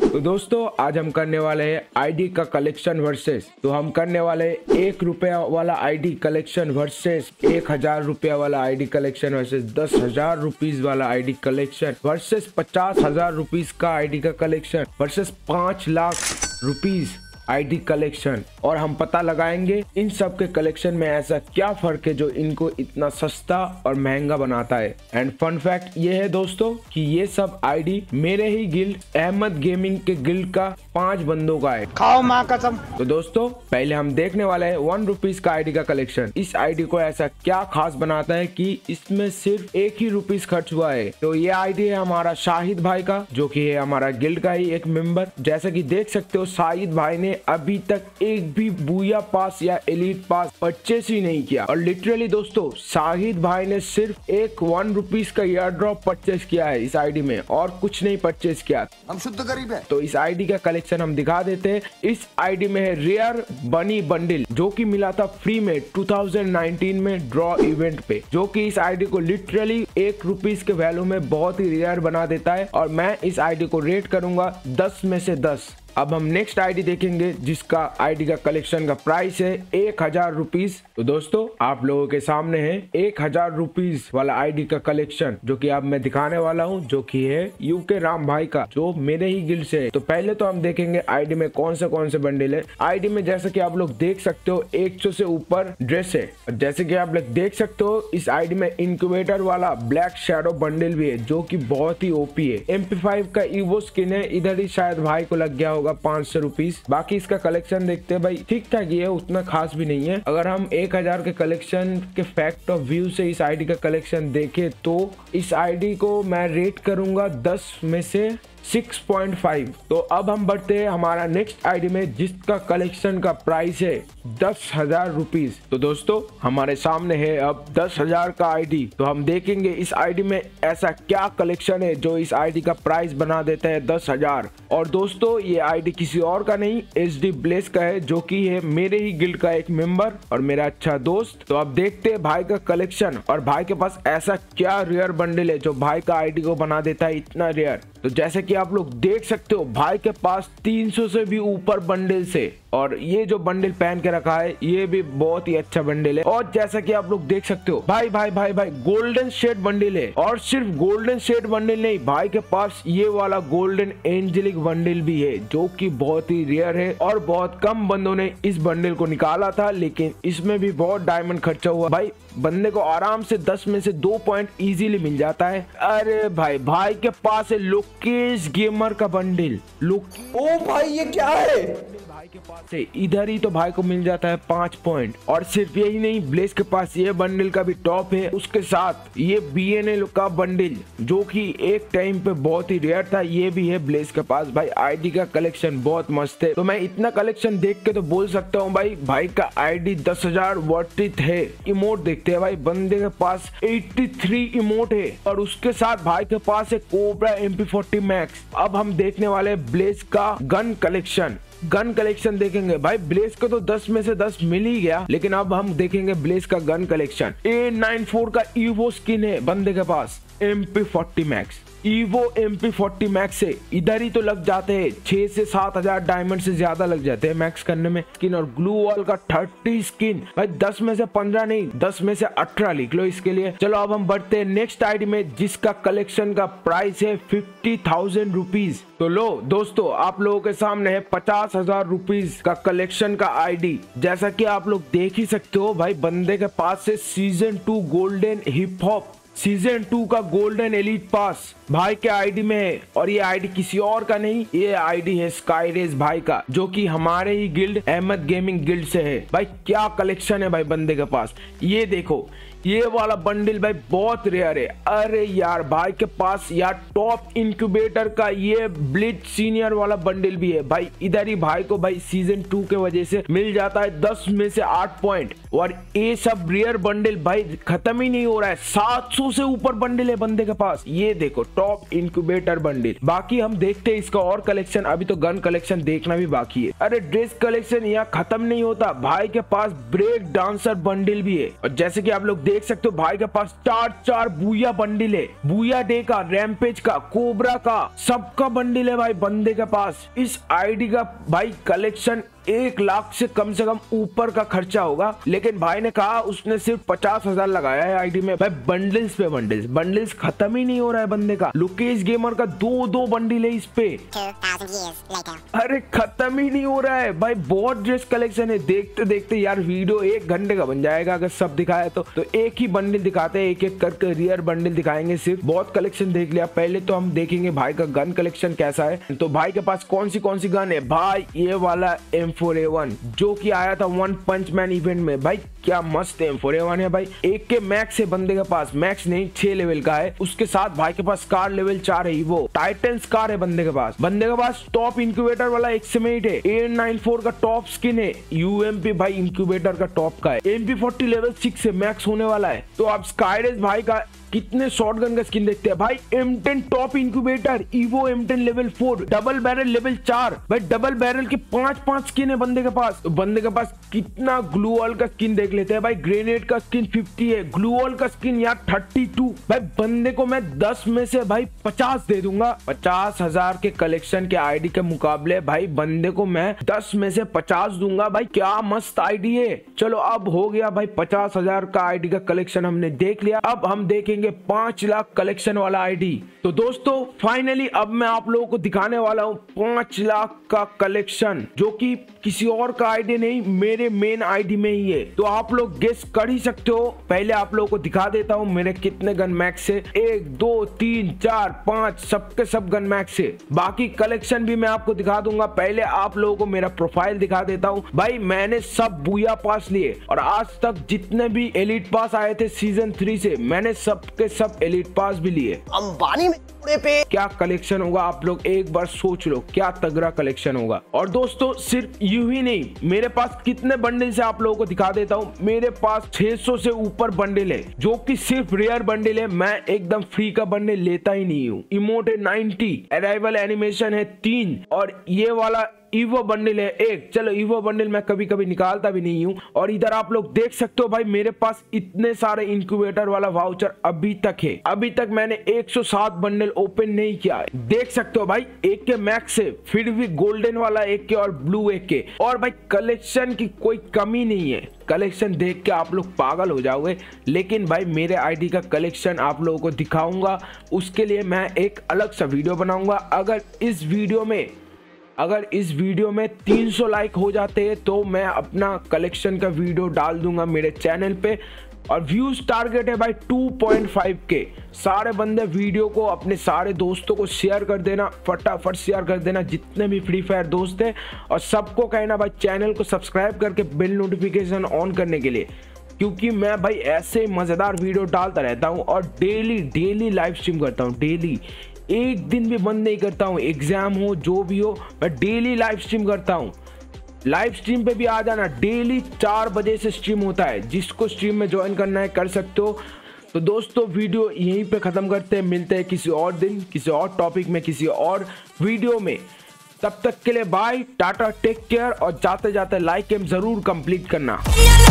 तो दोस्तों आज हम करने वाले हैं आईडी का कलेक्शन वर्सेस। तो हम करने वाले 1 रुपया वाला आईडी कलेक्शन वर्सेस 1000 रुपया वाला आईडी कलेक्शन वर्सेस 10,000 रुपीज वाला आईडी कलेक्शन वर्सेस 50,000 रुपीज का आईडी का collection versus 5 lakh rupees ID collection. और हम पता लगाएंगे इन सब के कलेक्शन में ऐसा क्या फर्क है जो इनको इतना सस्ता और महंगा बनाता है। एंड फन फैक्ट ये है दोस्तों कि ये सब आईडी मेरे ही गिल्ड अहमद गेमिंग के गिल्ड का 5 बंदों का है। खाओ माँ कसम। तो दोस्तों पहले हम देखने वाले हैं 1 रुपीज का आईडी का कलेक्शन। इस आईडी को ऐसा क्या खास बनाता है कि इसमें सिर्फ 1 ही रुपीज खर्च हुआ है। तो ये आईडी है हमारा शाहिद भाई का, जो कि है हमारा गिल्ड का ही एक मेंबर। जैसा कि देख सकते हो शाहिद भाई ने अभी तक एक भी बूया पास या एलीट पास परचेस ही नहीं किया। और लिटरली दोस्तों शाहिद भाई ने सिर्फ एक 1 रुपीज का एयर ड्रॉप परचेस किया है इस आईडी में, और कुछ नहीं परचेस किया। हम शुद्ध गरीब है। तो इस आईडी का कलेक्शन हम दिखा देते हैं। इस आईडी में है रेयर बनी बंडल, जो कि मिला था फ्री में 2019 में ड्रॉ इवेंट पे, जो कि इस आईडी को लिटरली 1 रुपीज के वैल्यू में बहुत ही रेयर बना देता है। और मैं इस आईडी को रेट करूंगा 10 में से 10। अब हम नेक्स्ट आईडी देखेंगे जिसका आईडी का कलेक्शन का प्राइस है 1000 रुपीज। तो दोस्तों आप लोगों के सामने है 1000 रुपीज वाला आईडी का कलेक्शन, जो कि अब मैं दिखाने वाला हूं, जो कि है यूके राम भाई का, जो मेरे ही गिल्ड से है। तो पहले तो हम देखेंगे आईडी में कौन से बंडल है। आईडी में जैसे कि आप लोग देख सकते हो 100 से ऊपर ड्रेस है। जैसे कि आप लोग देख सकते हो इस आईडी में इंक्यूबेटर वाला ब्लैक शैडो बंडल भी है, जो कि बहुत ही ओपी है। MP5 का ईवो स्किन है, इधर ही शायद भाई को लग गया होगा 500 रुपीज। बाकी इसका कलेक्शन देखते हैं भाई, ठीक ठाक ही है, उतना खास भी नहीं है। अगर हम 1000 के कलेक्शन के फैक्ट ऑफ व्यू से इस आईडी का कलेक्शन देखें तो इस आईडी को मैं रेट करूंगा 10 में से 6.5। तो अब हम बढ़ते हैं हमारा नेक्स्ट आईडी में, जिसका कलेक्शन का प्राइस है 10,000 रुपीज। तो दोस्तों हमारे सामने है अब 10,000 का आईडी। तो हम देखेंगे इस आईडी में ऐसा क्या कलेक्शन है जो इस आईडी का प्राइस बना देता है 10,000। और दोस्तों ये आईडी किसी और का नहीं HD ब्लेस का है, जो कि है मेरे ही गिल्ड का एक मेंबर और मेरा अच्छा दोस्त। तो अब देखते हैं भाई का कलेक्शन और भाई के पास ऐसा क्या रेयर बंडल है जो भाई का आईडी को बना देता है इतना रेयर। तो जैसे कि आप लोग देख सकते हो भाई के पास 300 से भी ऊपर बंडल से, और ये जो बंडल पहन के रखा है ये भी बहुत ही अच्छा बंडल है। और जैसा कि आप लोग देख सकते हो भाई गोल्डन शेड बंडल है। और सिर्फ गोल्डन शेड बंडल नहीं, भाई के पास ये वाला गोल्डन एंजेलिक बंडल भी है, जो कि बहुत ही रेयर है। और बहुत कम बंदों ने इस बंडल को निकाला था, लेकिन इसमें भी बहुत डायमंड खर्चा हुआ। भाई बंदे को आराम से 10 में से 2 पॉइंट इजीली मिल जाता है। अरे भाई के पास है लोकेश गेमर का बंडल। ओ भाई ये क्या है? भाई के पास है इधर ही तो भाई को मिल जाता है 5 पॉइंट। और सिर्फ यही नहीं, ब्लेस के पास ये बंडल का भी टॉप है, उसके साथ ये BNL का बंडल, जो कि एक टाइम पे बहुत ही रेयर था, ये भी है ब्लेस के पास। भाई आईडी का कलेक्शन बहुत मस्त है। तो मैं इतना कलेक्शन देख के तो बोल सकता हूँ भाई का आईडी 10,000 वर्थ इट है। इमोट देखते हैं भाई, बंदे के पास 83 इमोट है, और उसके साथ भाई के पास है कोबरा MP40 मैक्स। अब हम देखने वाले ब्लेस का गन कलेक्शन देखेंगे। भाई ब्लेस को तो 10 में से 10 मिल ही गया, लेकिन अब हम देखेंगे ब्लेस का गन कलेक्शन। A94 का ईवो स्किन है बंदे के पास, MP40 max. Evo MP40 max से इधर ही तो लग जाते हैं 6 से 7,000 डायमंड से ज्यादा लग जाते हैं मैक्स करने में स्किन। और ग्लू वॉल का 30 स्किन, भाई 10 में से 15 नहीं, 10 में से 18 लिख लो इसके लिए। चलो अब हम बढ़ते हैं नेक्स्ट आईडी में, जिसका कलेक्शन का प्राइस है 50,000 रुपीज। तो लो दोस्तों आप लोगों के सामने है 50,000 रुपीज का कलेक्शन का आईडी। जैसा कि आप लोग देख ही सकते हो भाई बंदे के पास से season 2 golden hip hop, season 2 का गोल्डन एलीट पास भाई के आईडी में है। और ये आईडी किसी और का नहीं, ये आईडी है स्काईरेज भाई का, जो कि हमारे ही गिल्ड अहमद गेमिंग गिल्ड से है। भाई क्या कलेक्शन है भाई बंदे के पास। ये देखो ये वाला बंडल भाई बहुत रेयर है। अरे यार भाई के पास यार टॉप इंक्यूबेटर का ये ब्लिट सीनियर वाला बंडल भी है। भाई इधर ही भाई को भाई सीजन 2 के वजह से मिल जाता है 10 में से 8 पॉइंट। और ये सब रेयर बंडल भाई खत्म ही नहीं हो रहा है, 700 से ऊपर बंडल है बंदे के पास। ये देखो टॉप इंक्यूबेटर बंडल। बाकी हम देखते हैं इसका और कलेक्शन, अभी तो गन कलेक्शन देखना भी बाकी है। अरे ड्रेस कलेक्शन यहाँ खत्म नहीं होता, भाई के पास ब्रेक डांसर बंडल भी है। और जैसे कि आप लोग देख सकते हो भाई के पास चार बूया बंडल है, बूया डे का, रैम्पेज का, कोबरा का, सबका बंडल है भाई बंदे के पास। इस आईडी का भाई कलेक्शन 1 लाख से कम ऊपर का खर्चा होगा, लेकिन भाई ने कहा उसने सिर्फ 50,000 लगाया है आईडी में। भाई बंडल्स पे बंडल्स खत्म ही नहीं हो रहा है बंदे का। लुकेश गेमर का 2 बंडल है इस पे, अरे खत्म ही नहीं हो रहा है भाई। बहुत ड्रेस कलेक्शन है, देखते देखते यार वीडियो 1 घंटे का बन जाएगा अगर सब दिखाया तो एक ही बंडल दिखाते हैं, एक करके रियर बंडल दिखाएंगे सिर्फ। बहुत कलेक्शन देख लिया, पहले तो हम देखेंगे भाई का गन कलेक्शन कैसा है। तो भाई के पास कौन सी गन है भाई, ये वाला M4A1 जो कि आया था वन पंच मैन इवेंट में। भाई क्या मस्त M4A1 है भाई। एक के मैक्स है बंदे के पास, मैक्स नहीं 6 लेवल का है। उसके साथ भाई के पास कार लेवल 4 है, वो टाइटन कार है बंदे के पास टॉप इंक्यूबेटर वाला एक्समेट है, A94 का टॉप स्किन है, UMP भाई इंक्यूबेटर का टॉप का है, MP40 लेवल 6 से मैक्स होने वाला है। तो आप स्काईरेज भाई का कितने शॉटगन का स्किन देखते हैं भाई, M10 top incubator, Evo M10 level 4, double barrel level 4। भाई डबल बैरल के 5 स्किन है बंदे के पास। तो बंदे के पास कितना ग्लू वॉल का स्किन देख लेते हैं भाई। ग्रेनेड का स्किन 50 है, ग्लू वॉल का स्किन यार 32। भाई बंदे को मैं 10 में से भाई 50 दे दूंगा। 50,000 के कलेक्शन के आईडी के मुकाबले भाई बंदे को मैं 10 में से 50 दूंगा। भाई क्या मस्त आईडी है। चलो अब हो गया भाई 50,000 का आईडी का कलेक्शन हमने देख लिया। अब हम देखेंगे 5 लाख कलेक्शन वाला आईडी। तो दोस्तों फाइनली अब मैं आप लोगों को दिखाने वाला हूँ 5 लाख का कलेक्शन, जो कि किसी और का आईडी नहीं, मेरे मेन आईडी में ही है। तो आप लोग गेस कर ही सकते हो। पहले आप लोगों को दिखा देता हूँ मेरे कितने गन मैक्स है। 1 2 3 4 5 सबके सब गन मैक्स है। बाकी कलेक्शन भी मैं आपको दिखा दूंगा। पहले आप लोगों को मेरा प्रोफाइल दिखा देता हूँ। भाई मैंने सब बूया पास लिए और आज तक जितने भी एलिट पास आए थे सीजन 3 से, मैंने सबके सब एलिट पास भी लिए। अंबानी में पे क्या कलेक्शन होगा आप लोग एक बार सोच लो, क्या तगड़ा कलेक्शन होगा। और दोस्तों सिर्फ यूं ही नहीं, मेरे पास कितने बंडल से आप लोगों को दिखा देता हूँ। मेरे पास 600 से ऊपर बंडल है, जो कि सिर्फ रेयर बंडल है। मैं एकदम फ्री का बंडल लेता ही नहीं हूँ। इमोट है 90, अराइवल एनिमेशन है 3 और ये वाला ईवो बंडल है 1। चलो ईवो बंडल मैं कभी कभी निकालता भी नहीं हूँ। और इधर आप लोग देख सकते हो भाई मेरे पास इतने सारे इंक्यूबेटर वाला वाउचर अभी तक है। अभी तक मैंने 107 बंडल ओपन नहीं किया है। देख सकते हो भाई एक के मैक्स है, फिर भी गोल्डन वाला एक के और ब्लू एक के। और भाई कलेक्शन की कोई कमी नहीं है, कलेक्शन देख के आप लोग पागल हो जाओगे। लेकिन भाई मेरे आईडी का कलेक्शन आप लोगों को दिखाऊंगा, उसके लिए मैं एक अलग सा वीडियो बनाऊंगा। अगर इस वीडियो में 300 लाइक हो जाते हैं तो मैं अपना कलेक्शन का वीडियो डाल दूंगा मेरे चैनल पे। और व्यूज टारगेट है भाई 2.5 के। सारे बंदे वीडियो को अपने सारे दोस्तों को शेयर कर देना, फटाफट शेयर कर देना जितने भी फ्री फायर दोस्त हैं। और सबको कहना भाई चैनल को सब्सक्राइब करके बेल नोटिफिकेशन ऑन करने के लिए, क्योंकि मैं भाई ऐसे मजेदार वीडियो डालता रहता हूँ और डेली लाइव स्ट्रीम करता हूँ। डेली, एक दिन भी बंद नहीं करता हूँ। एग्जाम हो जो भी हो, मैं डेली लाइव स्ट्रीम करता हूँ। लाइव स्ट्रीम पे भी आ जाना, डेली 4 बजे से स्ट्रीम होता है। जिसको स्ट्रीम में ज्वाइन करना है कर सकते हो। तो दोस्तों वीडियो यहीं पे खत्म करते हैं, मिलते हैं किसी और दिन, किसी और टॉपिक में, किसी और वीडियो में। तब तक के लिए बाय, टाटा, टेक केयर। और जाते जाते लाइक एम जरूर कंप्लीट करना।